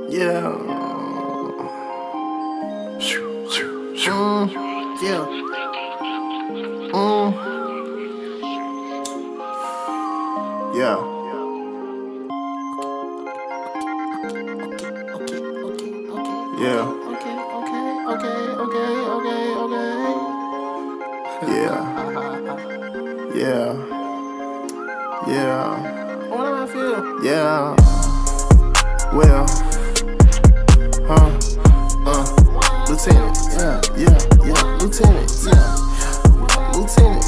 Yeah. Yeah. Yeah. Yeah. Yeah. Yeah. Yeah. What do I feel? Yeah. Well. Lieutenant. Yeah. Lieutenant. Yeah. Lieutenant.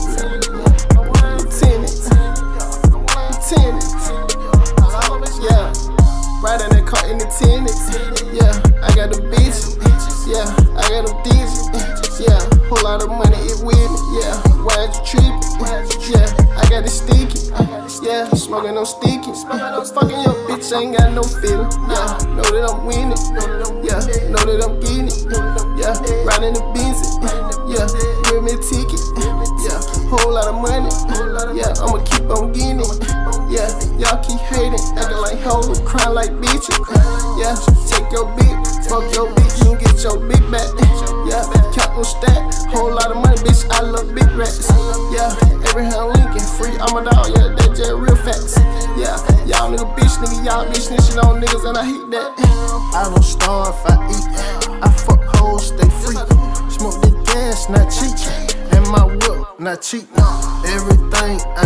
Yeah. Riding that car in the tenants. Yeah. I got the bitch. Yeah. I got them digits. Yeah. Whole lot of money, it with it. Yeah. Why you trippin'? Yeah. I got it sticky. Yeah. Smoking no sticky. Fucking your bitch, ain't got no feeling. Yeah. Know that I'm winning. Yeah. Know that I'm getting it. Yeah. Riding the Benz. Yeah. Give me a ticket. Yeah. Whole lot of money. Yeah. I'ma keep on getting it. Yeah. Y'all keep hating, acting like hoes, crying like bitches. Yeah. Take your bitch, fuck your bitch, you can get your big back. Yeah. Count no stack, whole lot of money, bitch. I love big racks. Yeah. Abraham Lincoln, free, I'm a dog. Yeah. That just real facts. Yeah. Y'all nigga bitch, nigga, y'all be snitching on niggas, and I hate that. I don't starve, I eat. I fuck hoes, stay free. Smoke the gas, not cheap. And my whip, not cheap. Everything